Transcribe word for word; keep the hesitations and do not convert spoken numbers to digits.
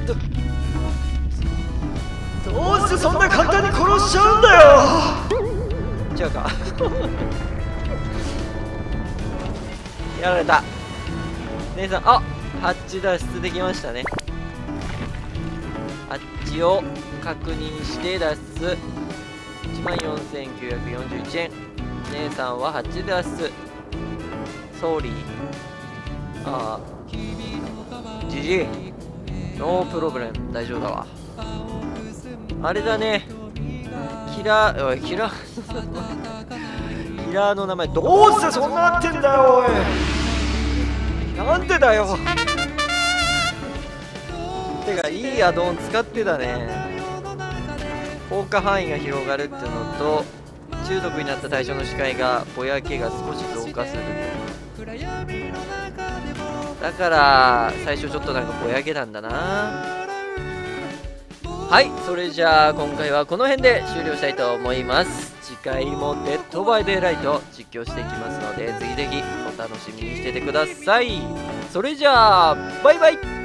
どどうしてそんな簡単に殺しちゃうんだよ。違うかやられた。姉さん、あ、ハッチ脱出できましたね。ハッチを確認して脱出。いちまんよんせんきゅうひゃくよんじゅういちえん。姉さんはハッチで脱出。ソーリー。ああ、ジジイノープロブレム、大丈夫だわ。あれだね、キラー、おい、キラーキラーの名前どうしてそんななってんだよ、おい。なんでだよ。てか、いいアドオン使ってたね。効果範囲が広がるっていうのと、中毒になった対象の視界がぼやけが少し増加する。だから最初ちょっとなんかぼやけなんだな。はい、それじゃあ今回はこの辺で終了したいと思います。次回もデッドバイデイライト実況していきますので、ぜひぜひお楽しみにしててください。それじゃあバイバイ。